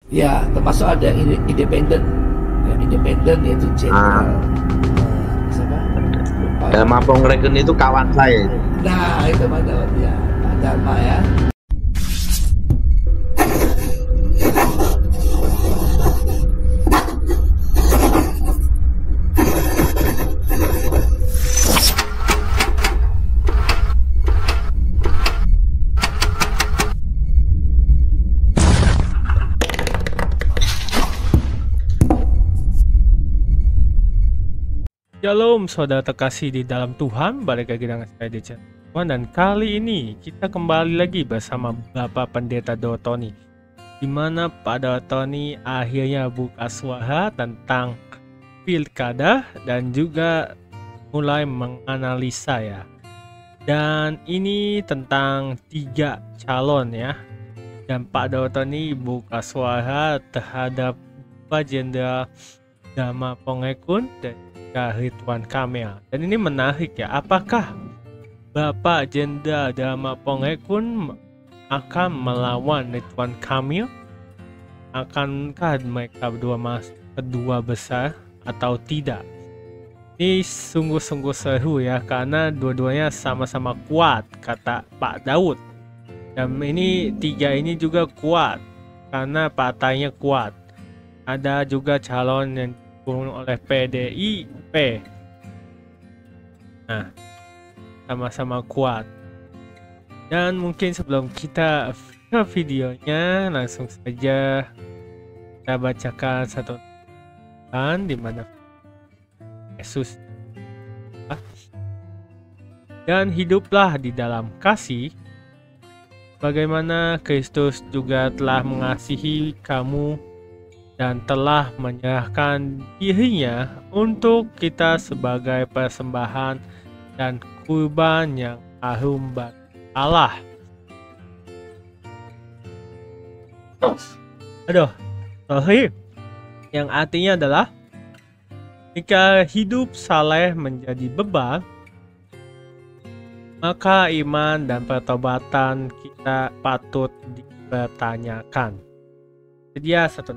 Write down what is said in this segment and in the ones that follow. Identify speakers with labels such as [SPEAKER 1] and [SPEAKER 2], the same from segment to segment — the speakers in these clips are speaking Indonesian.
[SPEAKER 1] Ya, termasuk ada yang independen. Yang independen yaitu
[SPEAKER 2] Ah,
[SPEAKER 1] jenderal. Siapa? Lupa ya.
[SPEAKER 2] Dharma Pongreken itu kawan saya.
[SPEAKER 1] Nah, itu Pak Daud ya. Pak Dharma ya.
[SPEAKER 3] Shalom saudara terkasih di dalam Tuhan, balik lagi dengan saya di channel Tuhan, dan kali ini kita kembali lagi bersama Bapak Pendeta Dotoni, di mana Pak Dotoni akhirnya buka suara tentang pilkada dan juga mulai menganalisa ya. Dan ini tentang 3 calon ya. Dan Pak Dotoni buka suara terhadap Pak Jenderal Dharma Pongreken dan Ridwan Kamil. Dan ini menarik ya, apakah Bapak Jenderal Dharma Pongreken akan melawan Ridwan Kamil? Akankah mereka berdua masuk kedua besar atau tidak? Ini sungguh-sungguh seru ya, karena dua-duanya sama-sama kuat, kata Pak Daud. Dan ini 3 ini juga kuat karena partainya kuat. Ada juga calon yang oleh PDIP. Nah, sama-sama kuat. Dan mungkin sebelum kita ke videonya, langsung saja kita bacakan satu tulisan di mana Yesus dan hiduplah di dalam kasih, bagaimana Kristus juga telah mengasihi kamu dan telah menyerahkan dirinya untuk kita sebagai persembahan dan kurban yang harum bagi Allah. Sorry. Yang artinya adalah jika hidup saleh menjadi beban, maka iman dan pertobatan kita patut dipertanyakan. Jadi ya, satu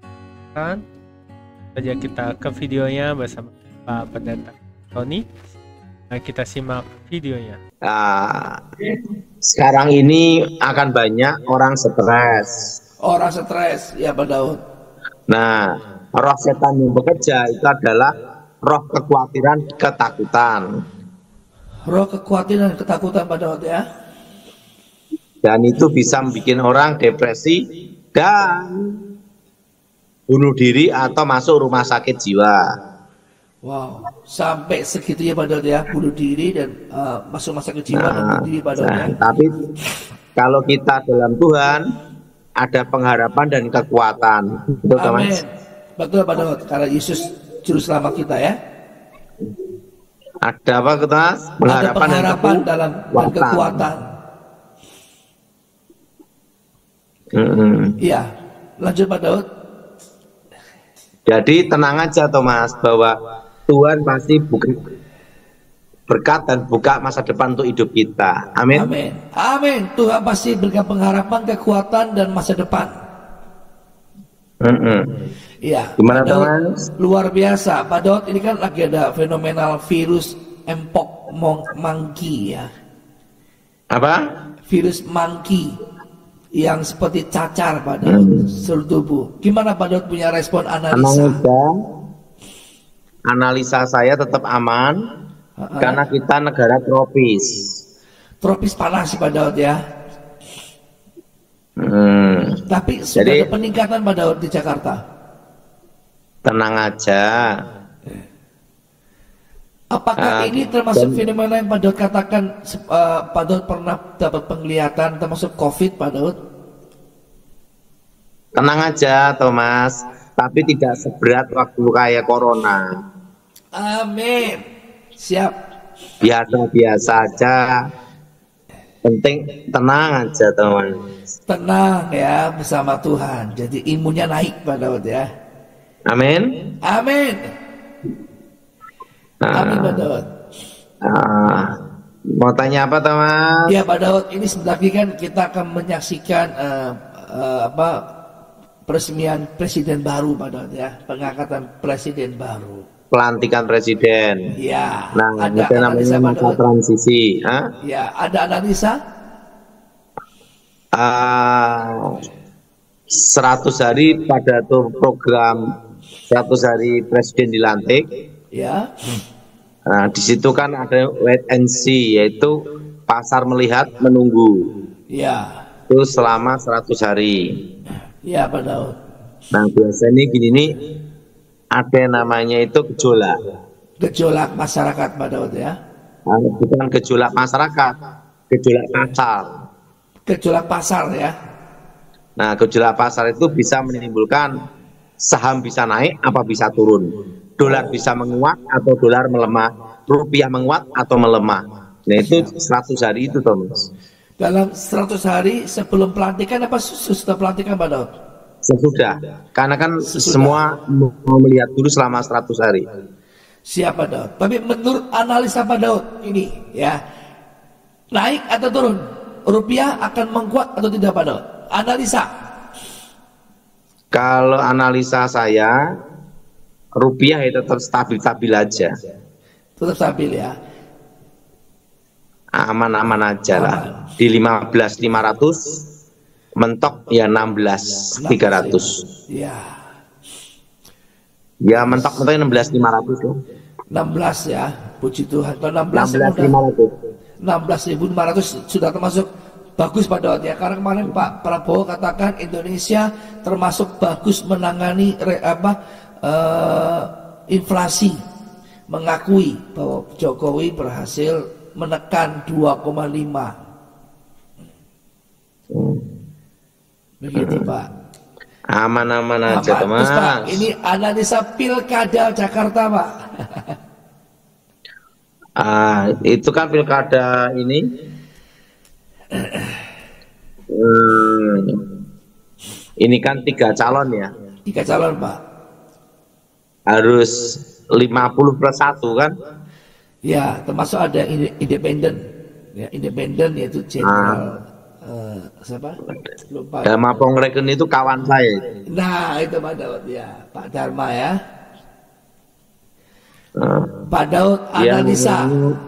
[SPEAKER 3] saja kita ke videonya bersama Pak Pendeta Tony. Nah, kita simak videonya.
[SPEAKER 2] Nah, sekarang ini akan banyak orang stres.
[SPEAKER 1] Orang stres ya Pak Daud.
[SPEAKER 2] Nah, roh setan yang bekerja itu adalah roh kekhawatiran, ketakutan.
[SPEAKER 1] Roh kekhawatiran dan ketakutan Pak Daud ya.
[SPEAKER 2] Dan itu bisa membuat orang depresi dan bunuh diri atau masuk rumah sakit jiwa.
[SPEAKER 1] Wow, sampai segitunya Pak Daud ya, bunuh diri dan masuk rumah sakit jiwa dan bunuh diri Pak Daud ya.
[SPEAKER 2] Tapi kalau kita dalam Tuhan ada pengharapan dan kekuatan. Betul,
[SPEAKER 1] Amin.
[SPEAKER 2] Mas?
[SPEAKER 1] Betul Pak Daud, karena Yesus juru selamat kita ya.
[SPEAKER 2] Ada apa, Mas?
[SPEAKER 1] Ada pengharapan dalam dan kekuatan. Iya, lanjut Pak Daud.
[SPEAKER 2] Jadi tenang aja Thomas, bahwa Tuhan pasti buka berkat dan buka masa depan untuk hidup kita. Amin.
[SPEAKER 1] Amin. Amin. Tuhan pasti berikan pengharapan, kekuatan dan masa depan. Iya.
[SPEAKER 2] Gimana
[SPEAKER 1] Daud,
[SPEAKER 2] Thomas?
[SPEAKER 1] luar biasa. Pak Daud, ini kan lagi ada fenomenal virus Mpox monkey ya.
[SPEAKER 2] Apa?
[SPEAKER 1] Virus monkey yang seperti cacar pada seluruh tubuh. Gimana Pak Daud punya respon analisa?
[SPEAKER 2] Analisa saya tetap aman karena kita negara tropis.
[SPEAKER 1] Tropis panas Pak Daud ya. Tapi sudah ada peningkatan Pak Daud di Jakarta.
[SPEAKER 2] Tenang aja.
[SPEAKER 1] Apakah ini termasuk fenomena yang Pak Daud katakan Pak Daud pernah dapat penglihatan termasuk COVID Pak Daud?
[SPEAKER 2] Tenang aja Thomas, tapi tidak seberat waktu kayak corona.
[SPEAKER 1] Amin. Siap.
[SPEAKER 2] Biasa-biasa aja. Penting tenang aja teman.
[SPEAKER 1] Tenang ya bersama Tuhan. Jadi imunnya naik Pak Daud ya.
[SPEAKER 2] Amin.
[SPEAKER 1] Amin. Amin Pak Daud.
[SPEAKER 2] Mau tanya apa teman?
[SPEAKER 1] Ya Pak Daud, ini sebentar lagi kan kita akan menyaksikan peresmian presiden baru Pak Daud ya, pengangkatan presiden baru.
[SPEAKER 2] Pelantikan presiden.
[SPEAKER 1] Ya,
[SPEAKER 2] Nah,
[SPEAKER 1] ada
[SPEAKER 2] itu namanya masa transisi.
[SPEAKER 1] Ya, ada analisa
[SPEAKER 2] 100 hari pada tuh program 100 hari presiden dilantik.
[SPEAKER 1] ya.
[SPEAKER 2] Nah, di situ kan ada wait and see, yaitu pasar melihat menunggu.
[SPEAKER 1] Ya.
[SPEAKER 2] Itu selama 100 hari.
[SPEAKER 1] Ya Pak Daud.
[SPEAKER 2] Nah, biasanya gini nih, ada namanya itu gejolak.
[SPEAKER 1] Gejolak masyarakat Pak Daud ya.
[SPEAKER 2] Nah, bukan gejolak masyarakat, gejolak pasar.
[SPEAKER 1] Gejolak pasar ya.
[SPEAKER 2] Nah, gejolak pasar itu bisa menimbulkan saham bisa naik apa bisa turun. Dolar bisa menguat atau dolar melemah. Rupiah menguat atau melemah. Nah, itu 100 hari itu, Thomas.
[SPEAKER 1] Dalam 100 hari sebelum pelantikan apa sesudah pelantikan Pak Daud?
[SPEAKER 2] Sesudah. Karena kan
[SPEAKER 1] Sesudah.
[SPEAKER 2] semua mau melihat dulu selama 100 hari.
[SPEAKER 1] Siap Pak Daud. Tapi menurut analisa Pak Daud ini ya, naik atau turun? Rupiah akan menguat atau tidak Pak Daud? Analisa.
[SPEAKER 2] Kalau analisa saya, rupiah itu tetap stabil-stabil aja.
[SPEAKER 1] Tetap stabil ya.
[SPEAKER 2] Aman-aman aja lah. Di 15.500 mentok ya 16.300.
[SPEAKER 1] Ya.
[SPEAKER 2] Ya mentok-mentok 16.500 loh.
[SPEAKER 1] 16 ya. Puji Tuhan. Kalau 16
[SPEAKER 2] 16.500.
[SPEAKER 1] 16.500 sudah termasuk bagus Pak Daud ya. Karena kemarin Pak Prabowo katakan Indonesia termasuk bagus menangani inflasi. Mengakui bahwa Jokowi berhasil menekan 2,5. Begitu Pak.
[SPEAKER 2] Aman-aman aja
[SPEAKER 1] Terus, Pak,
[SPEAKER 2] Thomas.
[SPEAKER 1] ini analisa pilkada Jakarta Pak.
[SPEAKER 2] Itu kan pilkada ini ini kan 3 calon ya.
[SPEAKER 1] 3 calon Pak.
[SPEAKER 2] Harus 50+1 kan.
[SPEAKER 1] Ya, termasuk ada independen. Ya, independen yaitu jenderal siapa? Lupa.
[SPEAKER 2] Dharma Pongreken itu kawan saya.
[SPEAKER 1] Nah, itu Pak Daud ya, Pak Dharma ya. Pak Daud analisa.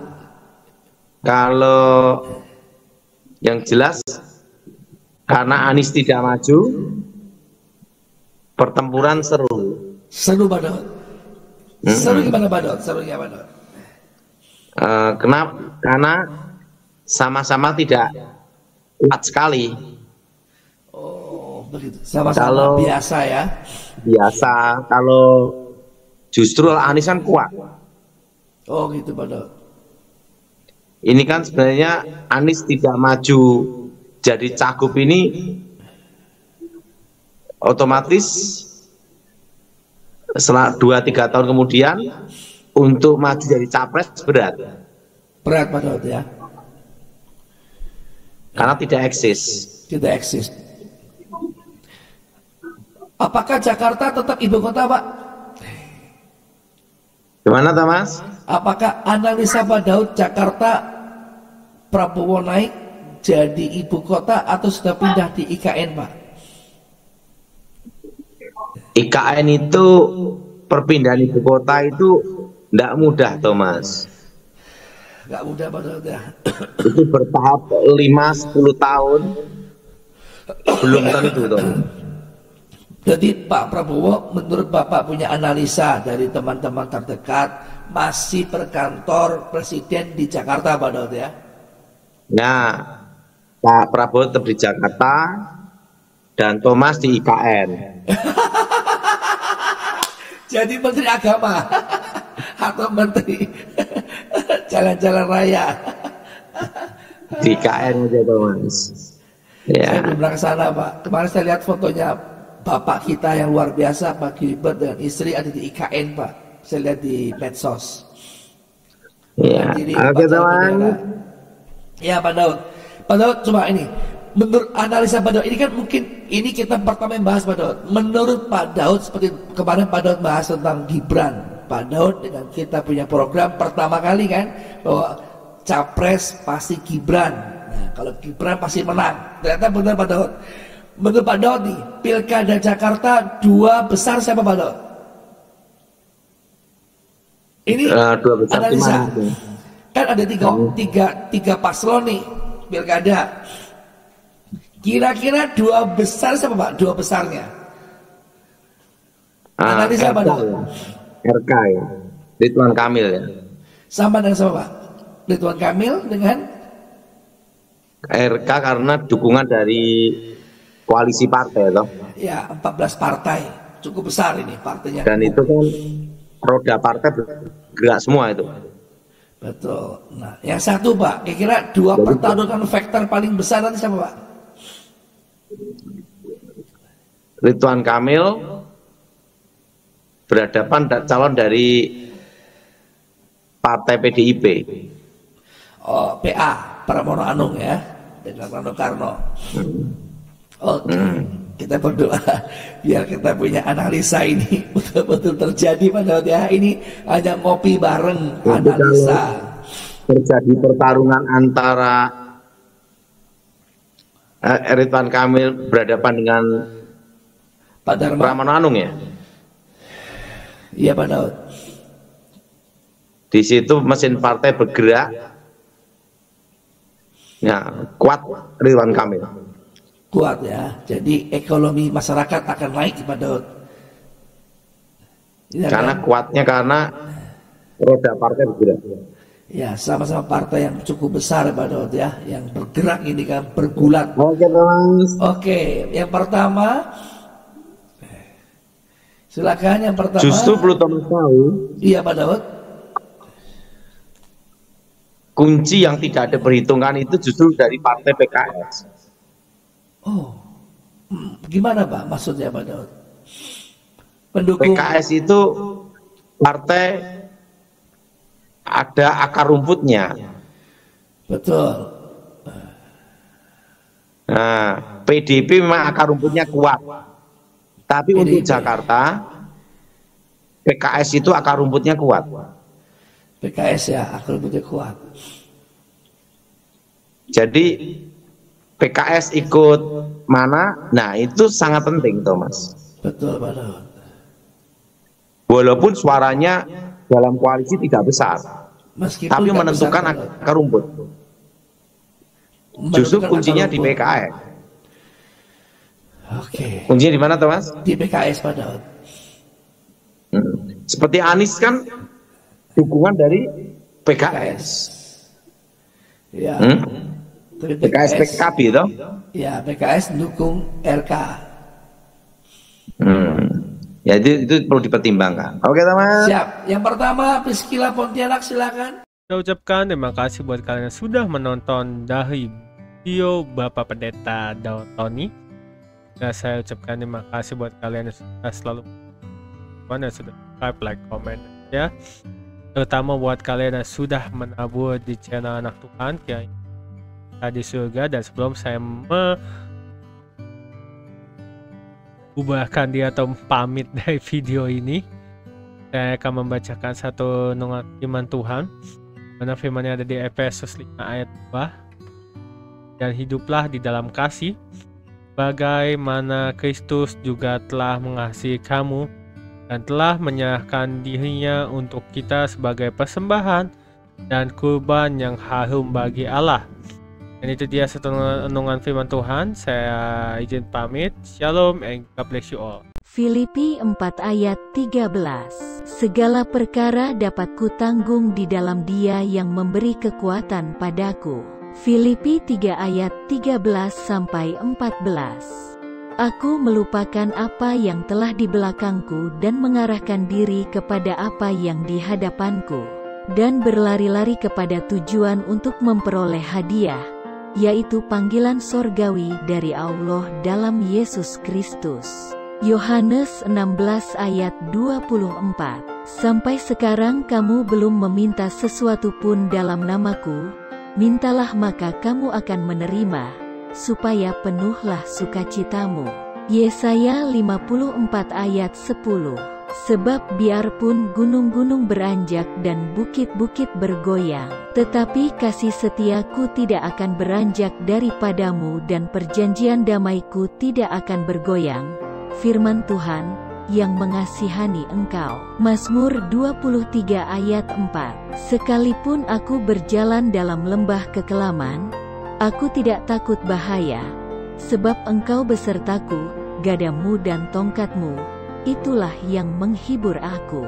[SPEAKER 2] Kalau yang jelas karena Anies tidak maju, pertempuran seru.
[SPEAKER 1] Seru Pak Daud. Seru gimana Pak Daud? Seru gimana Pak Daud?
[SPEAKER 2] Kenapa? Karena sama-sama tidak kuat sekali.
[SPEAKER 1] Oh, begitu. Sama-sama biasa ya.
[SPEAKER 2] Biasa. Kalau justru Anies kan kuat.
[SPEAKER 1] Oh, gitu Pak Daud.
[SPEAKER 2] Ini kan sebenarnya Anies tidak maju jadi cagup ini otomatis setelah 2-3 tahun kemudian untuk maju jadi capres berat.
[SPEAKER 1] Berat Pak Daud ya.
[SPEAKER 2] Karena tidak eksis.
[SPEAKER 1] Tidak eksis. Apakah Jakarta tetap ibu kota Pak?
[SPEAKER 2] Gimana Thomas?
[SPEAKER 1] Apakah analisa Pak Daud Jakarta Prabowo naik jadi ibu kota atau sudah pindah di IKN Pak?
[SPEAKER 2] IKN itu perpindahan ibu kota itu tidak mudah Thomas.
[SPEAKER 1] Gak mudah Pak Daud ya.
[SPEAKER 2] Itu bertahap 5-10 tahun belum tentu Thomas.
[SPEAKER 1] Jadi Pak Prabowo menurut Bapak punya analisa dari teman-teman terdekat masih berkantor presiden di Jakarta Pak Daud ya?
[SPEAKER 2] Nah, Pak Prabowo tetap di Jakarta dan Thomas di IKN.
[SPEAKER 1] Jadi menteri agama atau menteri jalan-jalan raya.
[SPEAKER 2] Di IKN aja Thomas. Ya.
[SPEAKER 1] Saya belum pernah ke sana Pak. Kemarin saya lihat fotonya Bapak kita yang luar biasa Pak Gilbert dengan istri ada di IKN Pak. Saya lihat di medsos.
[SPEAKER 2] Ya. Oke teman.
[SPEAKER 1] Ya Pak Daud. Pak Daud coba ini. Menurut analisa Pak Daud ini kan mungkin ini kita pertama yang bahas Pak Daud. Menurut Pak Daud seperti kemarin Pak Daud bahas tentang Gibran. Pak Daud dengan kita punya program pertama kali kan bahwa capres pasti Gibran. Nah, kalau Gibran pasti menang. Ternyata benar Pak Daud. Menurut Pak Daud nih, Pilkada Jakarta 2 besar siapa Pak Daud? Ini
[SPEAKER 2] 2 besar
[SPEAKER 1] analisa.
[SPEAKER 2] gimana?
[SPEAKER 1] Kan ada tiga paslon nih Pilkada. Kira-kira 2 besar siapa Pak? 2 besarnya. Analisa Pak Daud.
[SPEAKER 2] RK ya. Ridwan Kamil ya.
[SPEAKER 1] Sama dengan siapa Pak? Ridwan Kamil dengan
[SPEAKER 2] RK karena dukungan dari koalisi partai toh.
[SPEAKER 1] ya 14 partai. Cukup besar ini partainya.
[SPEAKER 2] Dan itu kan roda partai bergerak semua itu.
[SPEAKER 1] Betul. Nah, yang satu Pak, kira-kira 2 pertarungan faktor paling besar nanti siapa Pak?
[SPEAKER 2] Ridwan Kamil berhadapan calon dari partai PDIP.
[SPEAKER 1] Oh, PA, Pramono Anung ya, dengan Rano Karno. Oke, kita berdoa biar kita punya analisa ini betul-betul terjadi pada ya. Ini hanya ngopi bareng analisa.
[SPEAKER 2] Terjadi pertarungan antara Ridwan Kamil berhadapan dengan
[SPEAKER 1] Pak Dharma.
[SPEAKER 2] Pramono Anung ya.
[SPEAKER 1] Iya Pak Daud.
[SPEAKER 2] Di situ mesin partai bergerak. Ya, kuat Ridwan Kamil.
[SPEAKER 1] Kuat ya. Jadi ekonomi masyarakat akan naik Pak Daud. Ya,
[SPEAKER 2] Karena
[SPEAKER 1] kan?
[SPEAKER 2] kuatnya karena roda partai bergerak.
[SPEAKER 1] Ya, sama-sama partai yang cukup besar Pak Daud ya, yang bergerak ini kan bergulat.
[SPEAKER 2] Oke, Mas.
[SPEAKER 1] Oke, yang pertama silakan yang pertama.
[SPEAKER 2] Justru perlu Thomas tahu,
[SPEAKER 1] Iya Pak Daud.
[SPEAKER 2] kunci yang tidak ada perhitungan itu justru dari partai PKS.
[SPEAKER 1] Oh, gimana Pak maksudnya Pak Daud? Pendukung
[SPEAKER 2] PKS itu partai ada akar rumputnya.
[SPEAKER 1] betul.
[SPEAKER 2] Nah, PDIP memang akar rumputnya kuat. Tapi untuk
[SPEAKER 1] PDIP.
[SPEAKER 2] Jakarta, PKS itu akar rumputnya kuat.
[SPEAKER 1] PKS ya akar rumputnya kuat.
[SPEAKER 2] Jadi PKS ikut mana? Nah, itu sangat penting, Thomas.
[SPEAKER 1] Betul Pak Daud.
[SPEAKER 2] Walaupun suaranya dalam koalisi tidak besar,
[SPEAKER 1] Meskipun
[SPEAKER 2] tapi
[SPEAKER 1] nggak
[SPEAKER 2] menentukan
[SPEAKER 1] besar, Pak Daud.
[SPEAKER 2] akar rumput. Justru
[SPEAKER 1] Menentukan
[SPEAKER 2] kuncinya
[SPEAKER 1] akar
[SPEAKER 2] di
[SPEAKER 1] rumput.
[SPEAKER 2] PKS.
[SPEAKER 1] Oke.
[SPEAKER 2] Kuncinya di mana, Thomas?
[SPEAKER 1] Di PKS Pak Daud.
[SPEAKER 2] Seperti Anies kan dukungan dari PKS.
[SPEAKER 1] Ya. Tapi
[SPEAKER 2] PKS PKB toh?
[SPEAKER 1] Ya, PKS dukung RK.
[SPEAKER 2] Ya itu perlu dipertimbangkan. Oke, Thomas.
[SPEAKER 1] Siap. Yang pertama Priscila Pontianak silakan.
[SPEAKER 3] Saya ucapkan terima kasih buat kalian yang sudah menonton dari video Bapak Pendeta Daud Tony. Dan saya ucapkan terima kasih buat kalian yang sudah selalu yang sudah subscribe, like, comment ya. Terutama buat kalian yang sudah menabur di channel Anak Tuhan yang ada di surga. Dan sebelum saya bubarkan dia atau pamit dari video ini, saya akan membacakan satu renungan firman Tuhan. Mana firmannya ada di Efesus 5 ayat 2. Dan hiduplah di dalam kasih, bagaimana Kristus juga telah mengasihi kamu dan telah menyerahkan dirinya untuk kita sebagai persembahan dan kurban yang harum bagi Allah. Dan itu dia satu renungan firman Tuhan. Saya izin pamit. Shalom and God bless you all.
[SPEAKER 4] Filipi 4 ayat 13. Segala perkara dapat kutanggung di dalam Dia yang memberi kekuatan padaku. Filipi 3 ayat 13-14. Aku melupakan apa yang telah di belakangku dan mengarahkan diri kepada apa yang di hadapanku, dan berlari-lari kepada tujuan untuk memperoleh hadiah, yaitu panggilan sorgawi dari Allah dalam Yesus Kristus. Yohanes 16 ayat 24. Sampai sekarang kamu belum meminta sesuatu pun dalam namaku, mintalah maka kamu akan menerima, supaya penuhlah sukacitamu. Yesaya 54 ayat 10. Sebab biarpun gunung-gunung beranjak dan bukit-bukit bergoyang, tetapi kasih setiaku tidak akan beranjak daripadamu dan perjanjian damaiku tidak akan bergoyang, firman Tuhan, yang mengasihani engkau. Mazmur 23 ayat 4. Sekalipun aku berjalan dalam lembah kekelaman, aku tidak takut bahaya, sebab engkau besertaku, gadamu dan tongkatmu, itulah yang menghibur aku.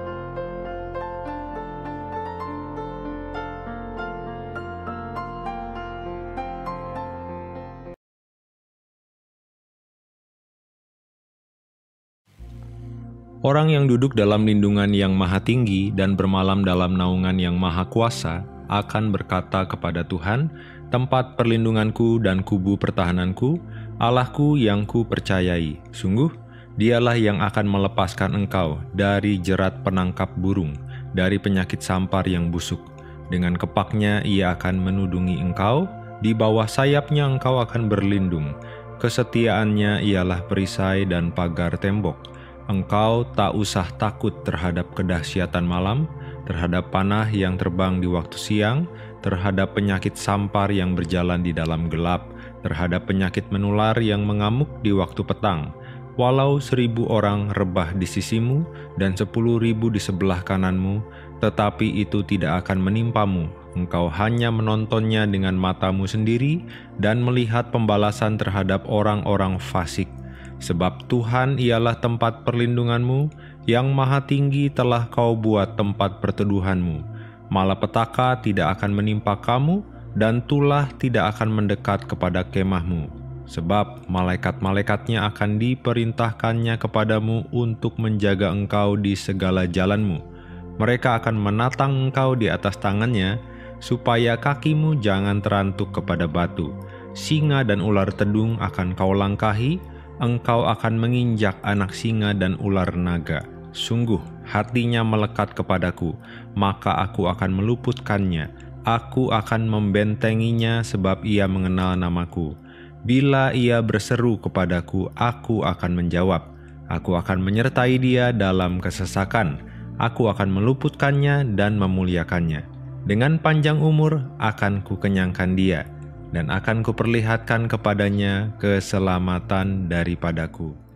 [SPEAKER 5] Orang yang duduk dalam lindungan yang maha tinggi dan bermalam dalam naungan yang maha kuasa akan berkata kepada Tuhan, tempat perlindunganku dan kubu pertahananku, Allahku yang ku percayai. Sungguh, Dialah yang akan melepaskan engkau dari jerat penangkap burung, dari penyakit sampar yang busuk. Dengan kepaknya ia akan menudungi engkau, di bawah sayapnya engkau akan berlindung. Kesetiaannya ialah perisai dan pagar tembok. Engkau tak usah takut terhadap kedahsyatan malam, terhadap panah yang terbang di waktu siang, terhadap penyakit sampar yang berjalan di dalam gelap, terhadap penyakit menular yang mengamuk di waktu petang. Walau 1.000 orang rebah di sisimu dan 10.000 di sebelah kananmu, tetapi itu tidak akan menimpamu. Engkau hanya menontonnya dengan matamu sendiri dan melihat pembalasan terhadap orang-orang fasik. Sebab Tuhan ialah tempat perlindunganmu, yang maha tinggi telah kau buat tempat perteduhanmu. Malapetaka tidak akan menimpa kamu, dan tulah tidak akan mendekat kepada kemahmu. Sebab malaikat-malaikatnya akan diperintahkannya kepadamu untuk menjaga engkau di segala jalanmu. Mereka akan menatang engkau di atas tangannya, supaya kakimu jangan terantuk kepada batu. Singa dan ular tedung akan kau langkahi, engkau akan menginjak anak singa dan ular naga. Sungguh, hatinya melekat kepadaku, maka aku akan meluputkannya. Aku akan membentenginya sebab ia mengenal namaku. Bila ia berseru kepadaku, aku akan menjawab. Aku akan menyertai dia dalam kesesakan. Aku akan meluputkannya dan memuliakannya. Dengan panjang umur akan kukenyangkan dia, dan akan kuperlihatkan kepadanya keselamatan daripadaku.